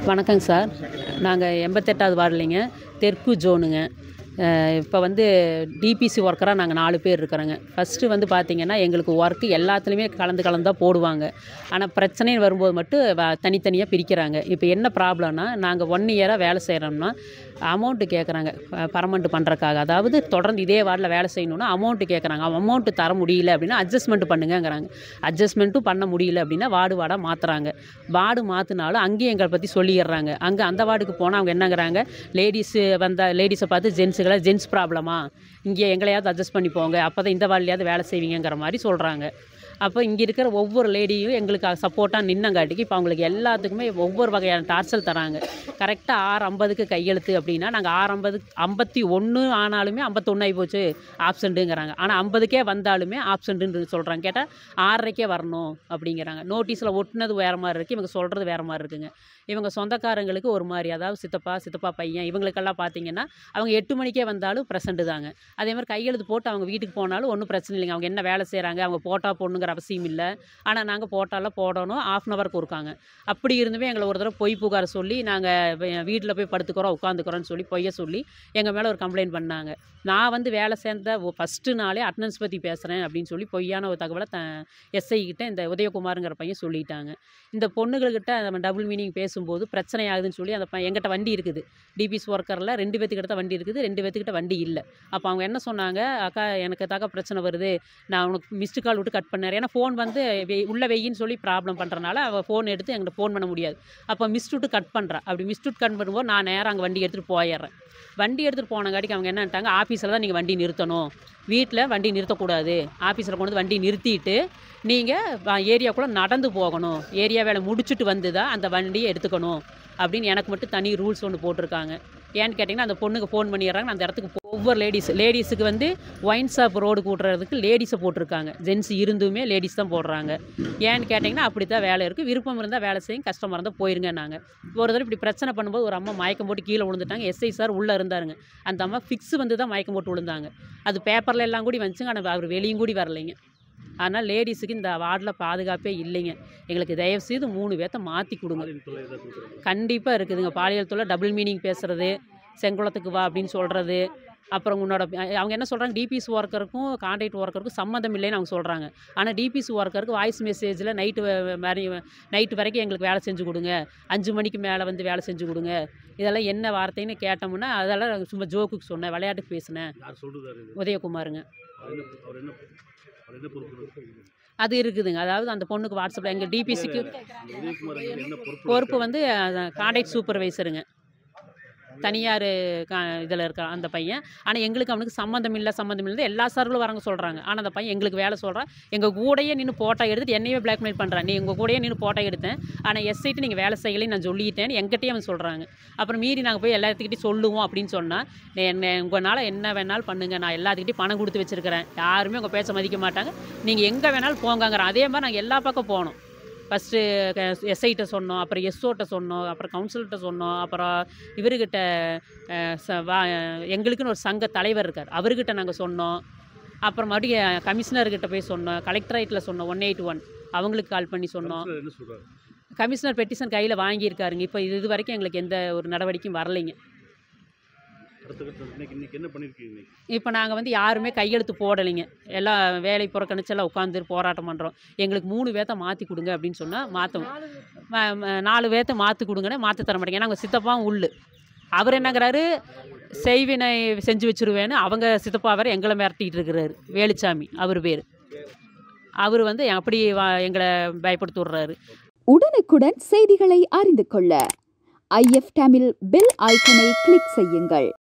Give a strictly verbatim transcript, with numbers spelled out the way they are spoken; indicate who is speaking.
Speaker 1: வணக்கங்க சார். நாங்கள் எண்பத்தெட்டாவது வார்டுலிங்க, தெற்கு ஜோனுங்க. இப்போ வந்து டிபிசி ஒர்க்கராக நாங்கள் நாலு பேர் இருக்கிறோங்க. ஃபஸ்ட்டு வந்து பார்த்திங்கன்னா, எங்களுக்கு ஒர்க்கு எல்லாத்துலேயுமே கலந்து கலந்து தான் போடுவாங்க. ஆனால் பிரச்சனைன்னு வரும்போது மட்டும் வ தனித்தனியாக பிரிக்கிறாங்க. இப்போ என்ன ப்ராப்ளம்னா, நாங்கள் ஒன் இயராக வேலை செய்கிறோம்னா அமௌண்ட்டு கேட்குறாங்க பர்மனெண்ட் பண்ணுறக்காக. அதாவது தொடர்ந்து இதே வார்டில் வேலை செய்யணுன்னா அமௌண்ட்டு கேட்குறாங்க. அமௌண்ட்டு தர முடியல அப்படின்னா அட்ஜஸ்ட்மெண்ட் பண்ணுங்கங்கிறாங்க. அட்ஜஸ்ட்மெண்ட்டும் பண்ண முடியல அப்படின்னா வார்டு வார்டாக மாற்றுறாங்க. வார்டு மாற்றினாலும் அங்கேயும் எங்களை பற்றி சொல்லிடுறாங்க. அங்கே அந்த வார்டுக்கு போனால் அவங்க என்னங்கிறாங்க, லேடிஸு வந்தால் லேடிஸை பார்த்து ஜென்ஸுகளை ஜென்ஸ் ப்ராப்ளமா, இங்கே எங்களையாவது அட்ஜஸ்ட் பண்ணி போங்க, அப்போ தான் இந்த வார்டுலையாவது வேலை செய்வீங்கிற மாதிரி சொல்கிறாங்க. அப்போ இங்கே இருக்கிற ஒவ்வொரு லேடியும் எங்களுக்கு சப்போர்ட்டாக நின்னங்காட்டிக்கு இப்போ அவங்களுக்கு எல்லாத்துக்குமே ஒவ்வொரு வகையான டார்ச்சல் தராங்க. கரெக்டாக ஆறு ஐம்பதுக்கு கையெழுத்து அப்படின்னா நாங்கள் ஆறு ஐம்பது ஐம்பத்தி ஒன்று ஆனாலுமே ஐம்பத்தொன்று ஆகி போச்சு ஆப்சண்ட்டுங்கிறாங்க. ஆனால் ஐம்பதுக்கே வந்தாலுமே ஆப்சண்ட்டுன்னு சொல்கிறாங்க. கேட்டால் ஆறரைக்கே வரணும் அப்படிங்கிறாங்க. நோட்டீஸில் ஒட்டுனது வேறு மாதிரி இருக்குது, இவங்க சொல்கிறது வேறு மாதிரி இருக்குங்க. இவங்க சொந்தக்காரங்களுக்கு ஒரு மாதிரி, அதாவது சித்தப்பா சித்தப்பா பையன் இவங்களுக்கெல்லாம் பார்த்தீங்கன்னா அவங்க எட்டு மணிக்கே வந்தாலும் ப்ரெசண்ட்டு தாங்க. அதே மாதிரி கையெழுத்து போட்டு அவங்க வீட்டுக்கு போனாலும் ஒன்றும் பிரச்சனை இல்லைங்க. அவங்க என்ன வேலை செய்கிறாங்க, அவங்க போட்டா போடணுங்கிற அவசியம் இல்லை. ஆனால் நாங்கள் போட்டாலாம் போடணும், ஆஃப் அன் ஹவருக்கு இருக்காங்க. அப்படி இருந்துமே எங்களை ஒரு தடவை பொய் புகார் சொல்லி நாங்கள் வீட்டில் போய் படுத்துக்கிறோம் உட்காந்துக்கிறோன்னு சொல்லி பொய்யை சொல்லி எங்கள் மேலே ஒரு கம்ப்ளைண்ட் பண்ணாங்க. நான் வந்து வேலை சேர்ந்த ஃபஸ்ட்டு நாளே அட்டனன்ஸ் பற்றி பேசுகிறேன் அப்படின்னு சொல்லி பொய்யான ஒரு தகவலை த எஸ்ஐ கிட்ட இந்த உதயகுமாருங்கிற பையன் சொல்லிட்டாங்க. இந்த பொண்ணுகள்கிட்ட நம்ம டபுள் மீனிங் பேசும்போது பிரச்சனை ஆகுதுன்னு சொல்லி அந்த பையன் எங்கிட்ட வண்டி இருக்குது, டிபிஎஸ் ஒர்க்கரில் ரெண்டு பேத்துக்கிட்ட தான் வண்டி இருக்குது, ரெண்டு பேத்துக்கிட்ட வண்டி இல்லை. அப்போ அவங்க என்ன சொன்னாங்க, அக்கா எனக்கு தாக்கா பிரச்சனை வருது, நான் உனக்கு மிஸ்டு கால் விட்டு கட் பண்ணேன். ஏன்னா ஃபோன் வந்து உள்ளே வெயின்னு சொல்லி ப்ராப்ளம் பண்ணுறனால அவள் ஃபோன் எடுத்து எங்கிட்ட ஃபோன் பண்ண முடியாது. அப்போ மிஸ்டு விட்டு கட் பண்ணுறா. அப்படி மிஸ்டு விட்டு கட் பண்ணும்போது நான் நேராக அங்கே வண்டி எடுத்துகிட்டு போயிடுறேன். வண்டி எடுத்துகிட்டு போனங்காட்டிக்கு அவங்க என்னட்டாங்க, ஆஃபீஸில் தான் நீங்கள் வண்டி நிறுத்தணும், வீட்டில் வண்டி நிறுத்தக்கூடாது, ஆஃபீஸில் கொண்டு வந்து வண்டி நிறுத்திட்டு நீங்கள் ஏரியாக்குள்ளே நடந்து போகணும், ஏரியா வேலை முடிச்சுட்டு வந்து தான் அந்த வண்டியை எடுத்துக்கணும் அப்படின்னு எனக்கு மட்டும் தனி ரூல்ஸ் ஒன்று போட்டிருக்காங்க. ஏன்னு கேட்டிங்கன்னா அந்த பொண்ணுக்கு ஃபோன் பண்ணிடுறாங்க. அந்த இடத்துக்கு ஒவ்வொரு லேடிஸ் லேடிஸுக்கு வந்து ஒயின் ஷாப் ரோடு கூட்டுறதுக்கு லேடிஸை போட்டிருக்காங்க. ஜென்ஸ் இருந்துமே லேடிஸ் தான் போடுறாங்க. ஏன்னு கேட்டிங்கன்னா அப்படி தான் வேலை இருக்குது, விருப்பம் இருந்தால் வேலை செய்யும், கஷ்டமாக இருந்தால் போயிருங்க. நாங்கள் ஒரு தடவை இப்படி பிரச்சனை பண்ணும்போது ஒரு அம்மா மயக்கம் போட்டு கீழே விழுந்துட்டாங்க. எஸ்ஐ சார் உள்ளே இருந்தாருங்க. அந்த அம்மா ஃபிக்ஸ் வந்து தான் மயக்கம் போட்டு விழுந்தாங்க. அது பேப்பரில் எல்லாம் கூடி வந்துச்சுங்க, ஆனால் அவர் வெளியும் கூடி வரலைங்க. ஆனால் லேடிஸுக்கு இந்த வார்டில் பாதுகாப்பே இல்லைங்க. எங்களுக்கு தயவுசெய்து மூணு பேர்த்த மாற்றி கொடுங்க. கண்டிப்பாக இருக்குதுங்க. பாலியல் தொல்லை, டபுள் மீனிங் பேசுகிறது, செங்குளத்துக்கு வா அப்படின்னு சொல்கிறது. அப்புறம் உன்னோட அவங்க என்ன சொல்கிறாங்க, டிபிஎஸ் ஒர்க்கருக்கும் கான்ட்ராக்ட் ஒர்க்கருக்கும் சம்மந்தம் இல்லைன்னு அவங்க சொல்கிறாங்க. ஆனால் டிபிஎஸ் ஒர்க்கருக்கு வாய்ஸ் மெசேஜில் நைட்டு மாதிரி நைட்டு வரைக்கும் எங்களுக்கு வேலை செஞ்சு கொடுங்க, அஞ்சு மணிக்கு மேலே வந்து வேலை செஞ்சு கொடுங்க, இதெல்லாம் என்ன வார்த்தைன்னு கேட்டோம்னா அதெல்லாம் சும்மா ஜோக்குக்கு சொன்னேன், விளையாட்டுக்கு பேசினேன். உதயகுமாருங்க. அது இருக்குதுங்க. அதாவது அந்த பொண்ணுக்கு வாட்ஸ்அப்பில் எங்கள் டிபிசிக்கு பொறுப்பு வந்து கான்ட்ராக்ட் சூப்பர்வைசருங்க, தனியார் கா இதில் இருக்க அந்த பையன். ஆனால் எங்களுக்கு அவனுக்கு சம்மந்தம் இல்லை சம்மந்தம் இல்லை எல்லா சார்களும் வரங்க சொல்கிறாங்க. ஆனால் அந்த பையன் எங்களுக்கு வேலை சொல்கிறான். எங்கள் கூடையே நின்று போட்டோ எடுத்துட்டு என்னையே பிளாக்மெயில் பண்ணுறான். நீ எங்கள் கூடையே நின்று போட்டோ எடுத்தேன், ஆனால் எஸ்ஐட்டு நீங்கள் வேலை செய்யலைன்னு நான் சொல்லிட்டேன்னு எங்கிட்டே அவன் சொல்கிறாங்க. அப்புறம் மீறி நாங்கள் போய் எல்லாத்துக்கிட்டையும் சொல்லுவோம் அப்படின்னு சொன்னால், என்ன உங்களால் என்ன வேணாலும் பண்ணுங்கள், நான் எல்லாத்துக்கிட்டையும் பணம் கொடுத்து வச்சுருக்கிறேன், யாருமே உங்கள் பேச்ச மதிக்க மாட்டாங்க, நீங்கள் எங்கே வேணாலும் போங்கங்கிறேன். அதே மாதிரி நாங்கள் எல்லா பக்கம் போனோம். ஃபஸ்ட்டு எஸ்ஐட்ட சொன்னோம், அப்புறம் எஸ்ஓட்ட சொன்னோம், அப்புறம் கவுன்சிலர்கிட்ட சொன்னோம், அப்புறம் இவர்கிட்ட ச வா எங்களுக்குன்னு ஒரு சங்க தலைவர் இருக்கார், அவர்கிட்ட நாங்கள் சொன்னோம். அப்புறம் மறுபடியும் கமிஷனர்கிட்ட போய் சொன்னோம், கலெக்டரேட்டில் சொன்னோம், ஒன் எயிட் ஒன் அவங்களுக்கு கால் பண்ணி சொன்னோம். கமிஷனர் பெட்டிஷன் கையில் வாங்கியிருக்காருங்க. இப்போ இது இது வரைக்கும் எங்களுக்கு எந்த ஒரு நடவடிக்கையும் வரலைங்க. இப்போ நாங்கள் வந்து யாருமே கையெழுத்து போடலைங்க, எல்லாம் வேலை புறக்கணிச்செல்லாம் உட்காந்து போராட்டம் பண்ணுறோம். எங்களுக்கு மூணு பேர்த்த மாற்றி கொடுங்க அப்படின்னு சொன்னால் மாற்றவும் நாலு பேர்த்த மாற்றி கொடுங்கன்னு மாற்றி தர மாட்டேங்க. ஏன்னா அவங்க சித்தப்பாவும் உள்ளு, அவர் என்னங்கிறாரு, செய்வினை செஞ்சு வச்சுருவேன்னு அவங்க சித்தப்பா வேறு எங்களை மிரட்டிகிட்டு இருக்கிறாரு. வேலுச்சாமி அவர் பேர். அவர் வந்து அப்படி எங்களை பயப்படுத்தி விட்றாரு.
Speaker 2: உடனுக்குடன் செய்திகளை அறிந்து கொள்ள ஐஎஃப் தமிழ் பெல் ஐக்கனை கிளிக் செய்யுங்கள்.